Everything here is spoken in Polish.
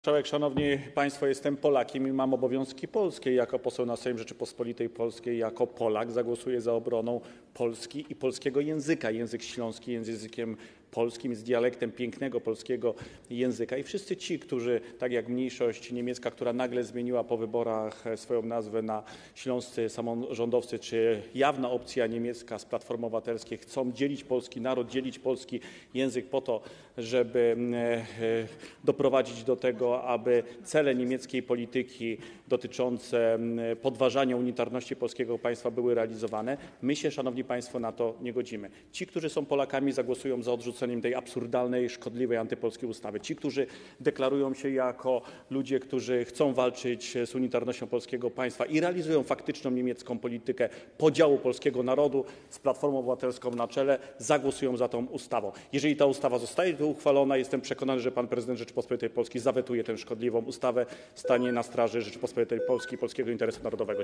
Marszałek, szanowni państwo, jestem Polakiem i mam obowiązki polskie. Jako poseł na Sejm Rzeczypospolitej Polskiej, jako Polak zagłosuję za obroną Polski i polskiego języka. Język śląski jest językiem polskim, jest dialektem pięknego polskiego języka. I wszyscy ci, którzy, tak jak mniejszość niemiecka, która nagle zmieniła po wyborach swoją nazwę na śląscy samorządowcy, czy jawna opcja niemiecka z Platformy Obywatelskiej, chcą dzielić polski naród, dzielić polski język po to, żeby doprowadzić do tego, aby cele niemieckiej polityki dotyczące podważania unitarności polskiego państwa były realizowane. My się, szanowni państwo, na to nie godzimy. Ci, którzy są Polakami, zagłosują za odrzuceniem tej absurdalnej, szkodliwej, antypolskiej ustawy. Ci, którzy deklarują się jako ludzie, którzy chcą walczyć z unitarnością polskiego państwa i realizują faktyczną niemiecką politykę podziału polskiego narodu z Platformą Obywatelską na czele, zagłosują za tą ustawą. Jeżeli ta ustawa zostaje uchwalona, jestem przekonany, że pan prezydent Rzeczypospolitej Polskiej zawetuje tę szkodliwą ustawę, stanie na straży Rzeczypospolitej Polskiej i polskiego interesu narodowego.